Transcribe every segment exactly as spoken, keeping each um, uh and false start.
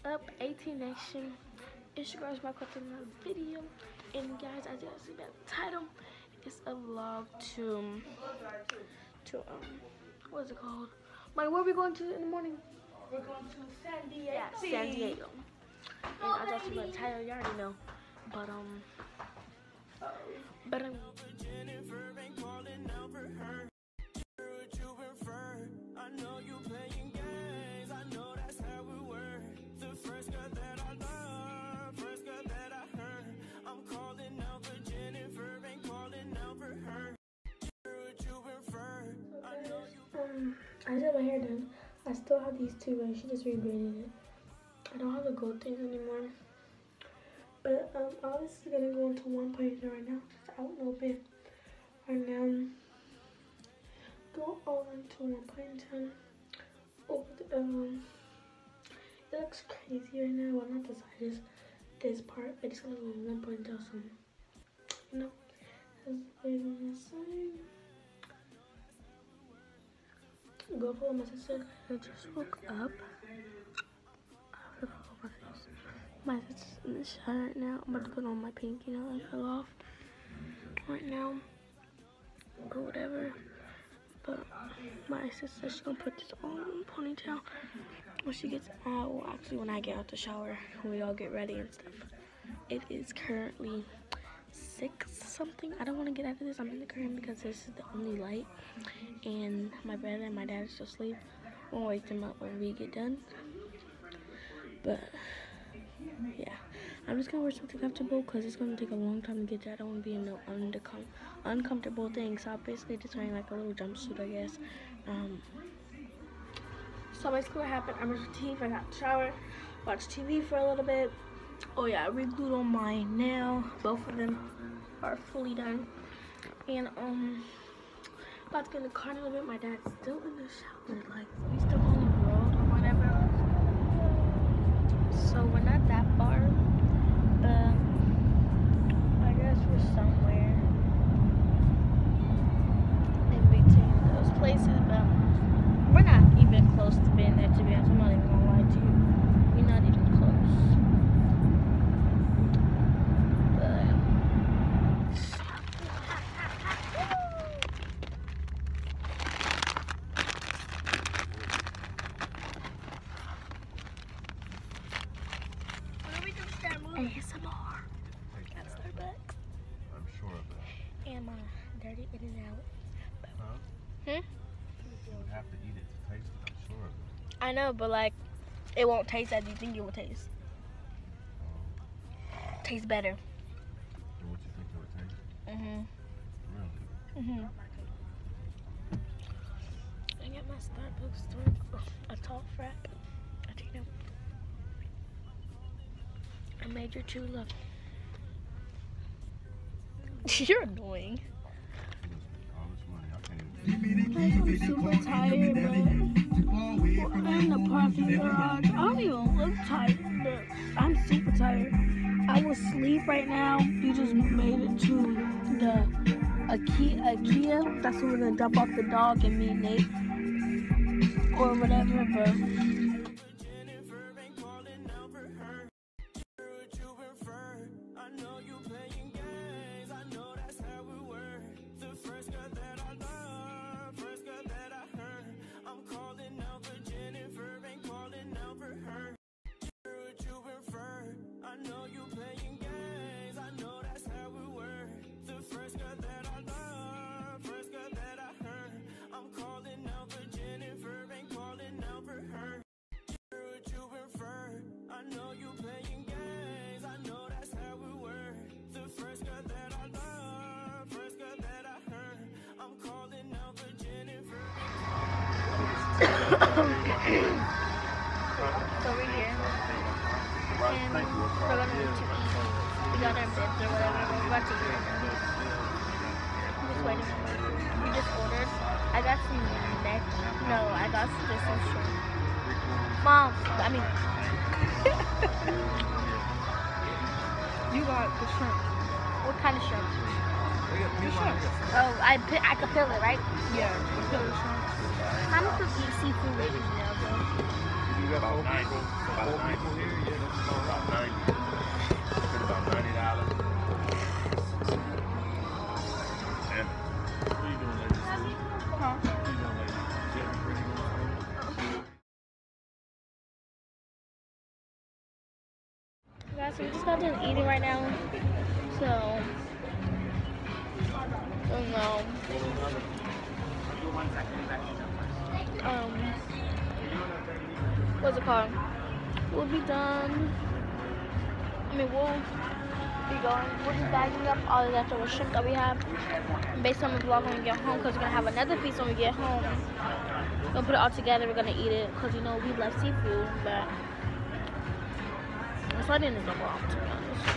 up, eighteen Nation? It's your girl, back with another video. And guys, as you guys see by the title, it's a vlog to, to um, what is it called? Like, where are we going to in the morning? We're going to San Diego. Yeah, San Diego. And as you see by the title, you already know. But, um, but, um, I know you playing games, I know that's how we were. The first girl that I love, first girl that I heard. I'm calling out for Jennifer, ain't calling out for her. You prefer. I know you. Um, I just had my hair done. I still have these two, but she just rebraided it. I don't have the gold things anymore. But um, all this is gonna go into one ponytail right now. Just out and open. Right now. Go all into one ponytail. Oh, um, it looks crazy right now. Well, not the sides, this part. I just gonna go in one ponytail, so you know, has the way on this side. Go follow my sister. I just woke up. I forgot my face. My sister's in the shower right now. I'm about to put on my pinky now that I fell off right now, or whatever. But my sister, she's gonna put this on ponytail when she gets out. Well, actually, when I get out the shower, when we all get ready and stuff. It is currently six something. I don't want to get out of this. I'm in the curtain because this is the only light, and my brother and my dad are still asleep. We'll wake them up when we get done. But yeah, I'm just gonna wear something comfortable because it's gonna take a long time to get there. I don't want to be in no uncom uncomfortable thing, so I'm basically just wearing like a little jumpsuit, I guess. Um, so basically what happened, I brushed my teeth, I got in the shower, watched T V for a little bit. Oh yeah, I re-glued on my nail. Both of them are fully done. And um, about to get in the car in a little bit. My dad's still in the shower, like he's still on the road or whatever. So we're not that far, but I guess we're somewhere in between those places, but we're not even close to being there, to be honest. I'm not even gonna lie to you. We're not even close. But A S M R. That's Starbucks. I'm sure of that. And my dirty in and out. Huh? Hmm? You would have to eat it to taste it, I'm sure of it. I know, but like, it won't taste as you think it will taste. Um, Tastes better. and what you think it would taste? Mm-hmm. Really? Mm-hmm. I got my Starbucks drink, a tall frap. I think no. I made your true love. You're annoying. All this money, I can't even. I'm super tired, but we're in the parking garage. I don't even look tired, but I'm super tired. I will sleep right now. You just made it to the IKEA. IKEA. That's where we're gonna drop off the dog and meet Nate or whatever, but. So we're here, and we're gonna to eat. We got our beds or whatever. We're about to eat. I'm just waiting for my food. We just ordered. I got some neck. No, I got just some shrimp. Mom, I mean, you got the shrimp. What kind of shrimp? The shrimp. Oh, I I could peel it, right? Yeah, peel the shrimp. How much does eat seafood rating now, bro? You about ninety. About ninety. About ninety. Spent about ninety dollars. Damn. What are you doing, ladies? Huh? What are you doing, ladies? You have pretty good. Guys, so we just got done eating right now. So, oh no. Um, what's it called? We'll be done. I mean, we'll be going. We're just bagging up all the leftover shrimp that we have. Based on the vlog when we get home, because we're gonna have another feast when we get home. We're gonna put it all together. We're gonna eat it because you know we love seafood, but this one is the bomb, to be honest.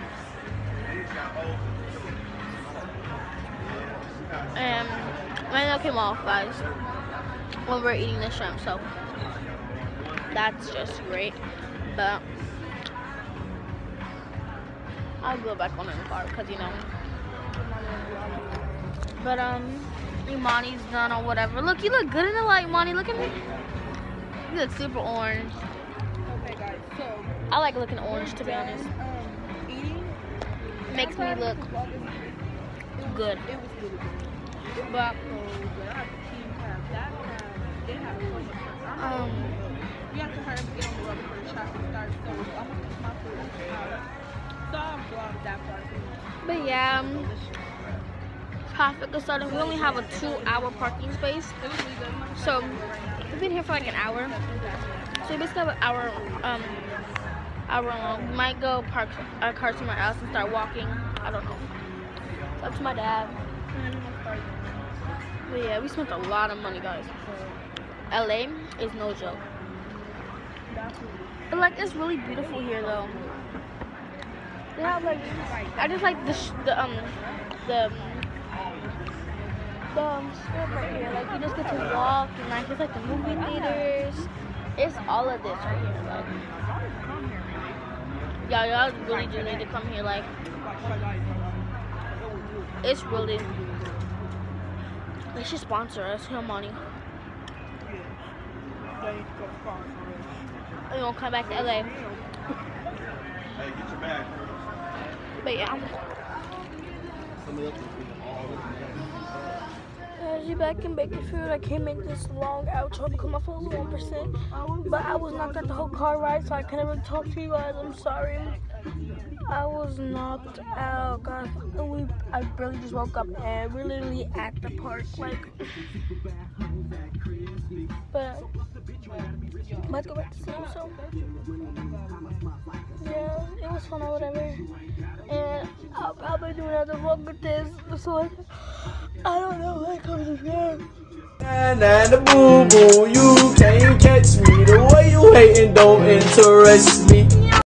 And my nail came off, guys, when we're eating the shrimp, so that's just great. But I'll go back on in the car because you know. But um, Imani's done or whatever. Look, you look good in the light, Imani. Look at me. You look super orange. Okay, guys. So I like looking orange, to be honest. um, eating Makes me look good. It was really good. But So the other team have that have they have a bunch of stuff. um, We have to hurry up and get on the road before the traffic starts. So I'm gonna cook my food out. So I'll vlog that part. but yeah, um, traffic is starting. We only have a two-hour parking space, It was really good. so we've been here for like an hour. So we basically have an hour, um, hour long. We might go park our car somewhere else and start walking. I don't know. It's up to my dad. But yeah, we spent a lot of money, guys. L A is no joke. But like, it's really beautiful here, though. They have like, I just like the sh the um the the um, strip right here. Like, you just get to walk and like it's like the movie theaters. It's all of this right here. Like, yeah, y'all really do need to come here. Like, it's really. They should sponsor us. No money. We won't come back to L A. Hey, get your bag. But yeah. As you back in Baker Food, I can't make this long outro because my phone was one percent. But I was knocked out the whole car ride, so I couldn't really talk to you guys. I'm sorry. I was knocked out, guys. And we, I barely just woke up, and we're literally at the park, like. But let's go back to sleep. So yeah, it was fun or whatever. And I'll probably do another vlog with this. So like, I don't know when it comes again. Nah, nah, the boo boo, you can't catch me. The way you hating don't interest me.